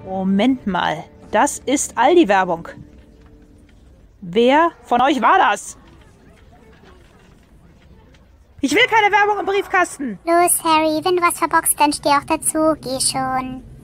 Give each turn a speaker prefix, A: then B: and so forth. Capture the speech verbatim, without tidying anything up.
A: Moment mal. Das ist Aldi-Werbung. Wer von euch war das? Ich will keine Werbung im Briefkasten.
B: Los, Harry, wenn du was verboxt, dann steh auch dazu. Geh schon.